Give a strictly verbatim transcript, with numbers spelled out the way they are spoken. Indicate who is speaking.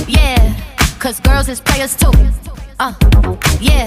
Speaker 1: Yeah, cause girls is players too. Uh, yeah.